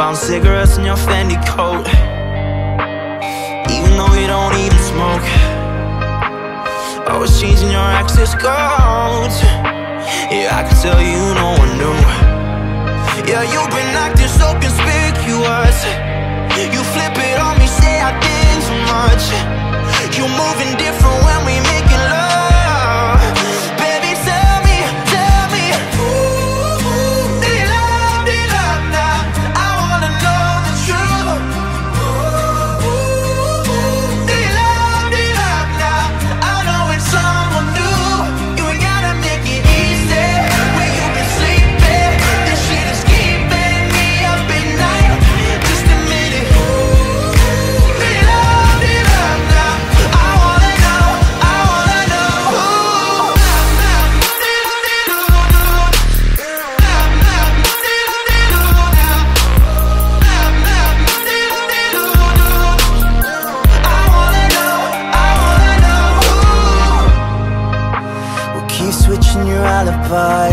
Found cigarettes in your Fendi coat, even though you don't even smoke. Always changing your access codes. Yeah, I can tell you no one knew. Yeah, you've been acting so conspicuous. You flip it on me, say I did too much. You moving different when we making love. Baby, tell me, ooh, do you love now? I wanna know the truth. Ooh, do you love now? I know it's someone new. You ain't gotta make it easy. Where you been sleeping? This shit is keeping me up at night. Just admit it. Do you love now? I wanna know. We'll keep switching your alibi.